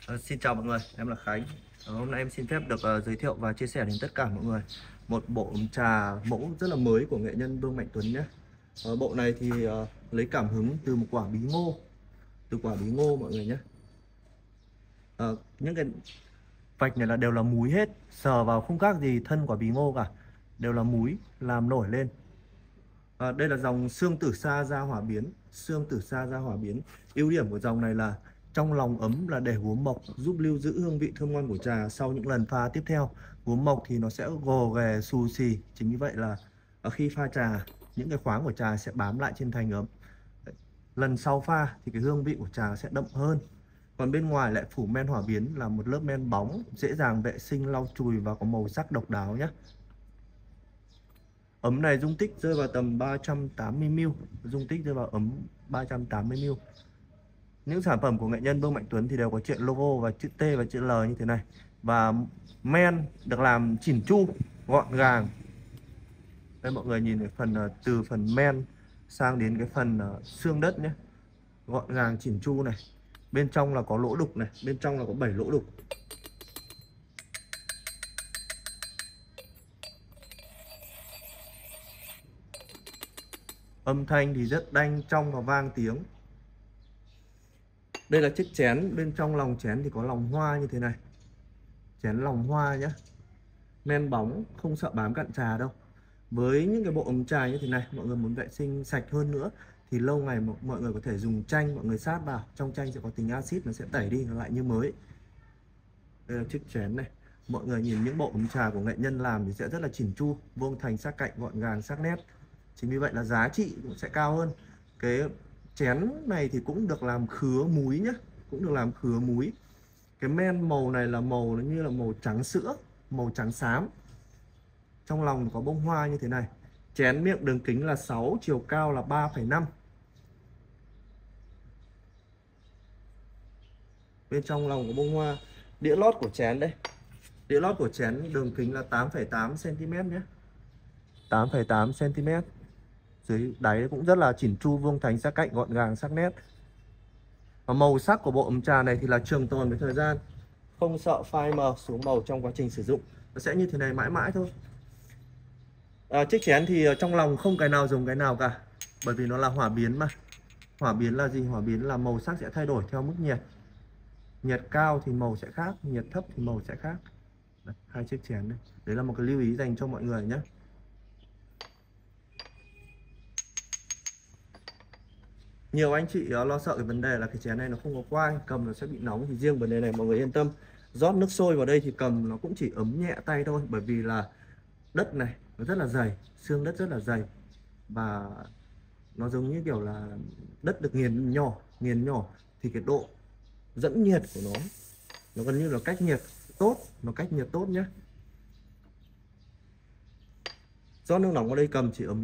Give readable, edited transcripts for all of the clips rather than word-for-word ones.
Xin chào mọi người, em là Khánh. Hôm nay em xin phép được giới thiệu và chia sẻ đến tất cả mọi người một bộ trà mẫu rất là mới của nghệ nhân Vương Mạnh Tuấn nhé. Bộ này thì lấy cảm hứng từ một quả bí ngô, mọi người nhé. Những cái vạch này là đều là múi hết, sờ vào không khác gì thân quả bí ngô cả, đều là múi làm nổi lên. Đây là dòng xương tử sa gia hỏa biến, ưu điểm của dòng này là trong lòng ấm là để gốm mộc, giúp lưu giữ hương vị thơm ngon của trà sau những lần pha tiếp theo. Gốm mộc thì nó sẽ gồ ghè xù xì, chính vì vậy là khi pha trà, những cái khoáng của trà sẽ bám lại trên thành ấm. Lần sau pha thì cái hương vị của trà sẽ đậm hơn. Còn bên ngoài lại phủ men hỏa biến là một lớp men bóng, dễ dàng vệ sinh lau chùi và có màu sắc độc đáo nhé. Ấm này dung tích rơi vào tầm 380ml, ấm 380ml. Những sản phẩm của nghệ nhân Vương Mạnh Tuấn thì đều có chữ logo và chữ T và chữ L như thế này. Và men được làm chỉn chu, gọn gàng. Đây mọi người nhìn cái từ phần men sang đến cái phần xương đất nhé. Gọn gàng chỉn chu này. Bên trong là có lỗ đục này, bên trong là có 7 lỗ đục. Âm thanh thì rất đanh, trong và vang tiếng. Đây là chiếc chén, bên trong lòng chén thì có lòng hoa như thế này. Chén lòng hoa nhé. Men bóng, không sợ bám cặn trà đâu. Với những cái bộ ấm trà như thế này, mọi người muốn vệ sinh sạch hơn nữa thì lâu ngày mọi người có thể dùng chanh, mọi người sát vào. Trong chanh sẽ có tính axit, nó sẽ tẩy đi, nó lại như mới. Đây là chiếc chén này. Mọi người nhìn những bộ ấm trà của nghệ nhân làm thì sẽ rất là chỉn chu, vuông thành, sắc cạnh, gọn gàng, sắc nét. Chính vì vậy là giá trị cũng sẽ cao hơn. Cái chén này thì cũng được làm khứa múi nhé, Cái men màu này là màu nó như là màu trắng sữa, màu trắng xám. Trong lòng có bông hoa như thế này. Chén miệng đường kính là 6, chiều cao là 3,5. Bên trong lòng có bông hoa. Đĩa lót của chén đây. Đĩa lót của chén đường kính là 8,8 cm nhé. 8,8 cm. Dưới đáy cũng rất là chỉn chu, vuông thành, sắc cạnh, gọn gàng, sắc nét. Và màu sắc của bộ ấm trà này thì là trường tồn với thời gian, không sợ phai mờ, xuống màu trong quá trình sử dụng. Nó sẽ như thế này mãi mãi thôi. Chiếc chén thì trong lòng không cái nào dùng cái nào cả, bởi vì nó là hỏa biến mà. Hỏa biến là gì? Hỏa biến là màu sắc sẽ thay đổi theo mức nhiệt. Nhiệt cao thì màu sẽ khác, nhiệt thấp thì màu sẽ khác. Đấy, hai chiếc chén đây. Đấy là một cái lưu ý dành cho mọi người nhé. Nhiều anh chị lo sợ cái vấn đề là cái chén này nó không có quai, cầm nó sẽ bị nóng, thì riêng vấn đề này mọi người yên tâm. Rót nước sôi vào đây thì cầm nó cũng chỉ ấm nhẹ tay thôi, bởi vì là đất này nó rất là dày, xương đất rất là dày, và nó giống như kiểu là đất được nghiền nhỏ thì cái độ dẫn nhiệt của nó gần như là cách nhiệt tốt, nhé. Rót nước nóng vào đây cầm chỉ ấm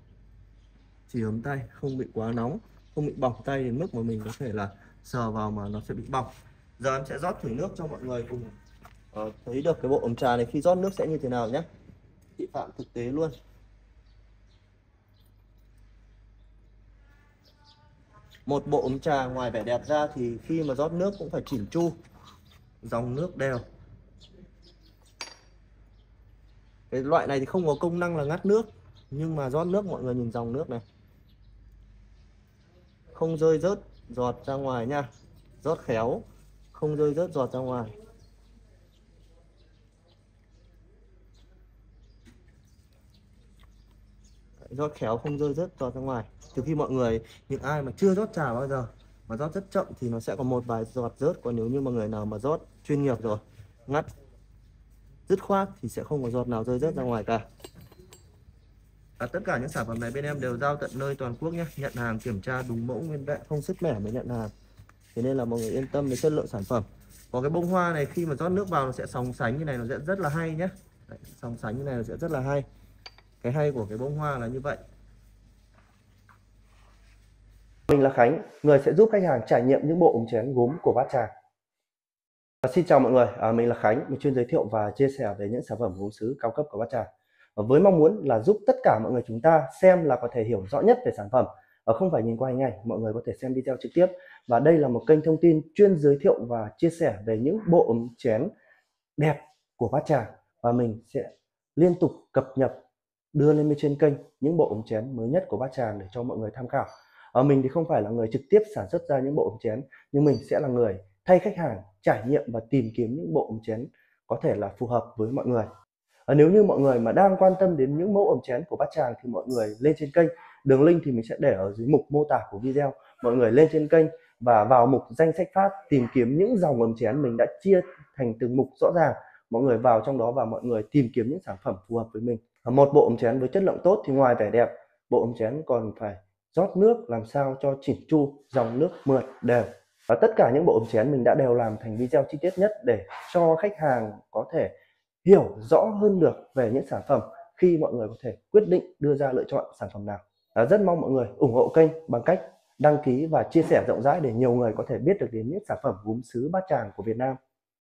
tay, không bị quá nóng, không bị bỏng tay đến mức mà mình có thể là sờ vào mà nó sẽ bị bỏng. Giờ em sẽ rót thử nước cho mọi người cùng thấy được cái bộ ấm trà này khi rót nước sẽ như thế nào nhé. Thị phạm thực tế luôn. Một bộ ấm trà ngoài vẻ đẹp ra thì khi mà rót nước cũng phải chỉn chu, dòng nước đều. Cái loại này thì không có công năng là ngắt nước, nhưng mà rót nước mọi người nhìn dòng nước này, không rơi rớt giọt ra ngoài nha. Rót khéo, không rơi rớt giọt ra ngoài. Rót khéo không rơi rớt giọt ra ngoài. Từ khi những ai mà chưa rót trà bao giờ mà rót rất chậm thì nó sẽ có một vài giọt rớt. Còn nếu như mà người nào mà rót chuyên nghiệp rồi, ngắt dứt khoát thì sẽ không có giọt nào rơi rớt ra ngoài cả. Tất cả những sản phẩm này bên em đều giao tận nơi toàn quốc nhé. Nhận hàng kiểm tra đúng mẫu nguyên vẹn, không sứt mẻ mới nhận hàng. Thế nên là mọi người yên tâm về chất lượng sản phẩm. Có cái bông hoa này khi mà rót nước vào nó sẽ sóng sánh như này, nó sẽ rất là hay nhé. Đấy, sóng sánh như này nó sẽ rất là hay. Cái hay của cái bông hoa là như vậy. Mình là Khánh, người sẽ giúp khách hàng trải nghiệm những bộ ống chén gốm của Bát Tràng. Xin chào mọi người, mình là Khánh, mình chuyên giới thiệu và chia sẻ về những sản phẩm gốm sứ cao cấp của Bát Tràng. Với mong muốn là giúp tất cả mọi người chúng ta xem là có thể hiểu rõ nhất về sản phẩm, không phải nhìn qua hình ảnh, mọi người có thể xem video trực tiếp. Và đây là một kênh thông tin chuyên giới thiệu và chia sẻ về những bộ ấm chén đẹp của Bát Tràng, và mình sẽ liên tục cập nhật đưa lên trên kênh những bộ ấm chén mới nhất của Bát Tràng để cho mọi người tham khảo. Mình thì không phải là người trực tiếp sản xuất ra những bộ ấm chén, nhưng mình sẽ là người thay khách hàng trải nghiệm và tìm kiếm những bộ ấm chén có thể là phù hợp với mọi người. Nếu như mọi người mà đang quan tâm đến những mẫu ấm chén của Bát Tràng thì mọi người lên trên kênh, đường link thì mình sẽ để ở dưới mục mô tả của video. Mọi người lên trên kênh và vào mục danh sách phát tìm kiếm những dòng ấm chén mình đã chia thành từng mục rõ ràng. Mọi người vào trong đó và mọi người tìm kiếm những sản phẩm phù hợp với mình. Một bộ ấm chén với chất lượng tốt thì ngoài vẻ đẹp, bộ ấm chén còn phải rót nước làm sao cho chỉn chu, dòng nước mượt đều. Và tất cả những bộ ấm chén mình đã đều làm thành video chi tiết nhất để cho khách hàng có thể hiểu rõ hơn được về những sản phẩm khi mọi người có thể quyết định đưa ra lựa chọn sản phẩm nào. Rất mong mọi người ủng hộ kênh bằng cách đăng ký và chia sẻ rộng rãi để nhiều người có thể biết được đến những sản phẩm gốm sứ Bát Tràng của Việt Nam.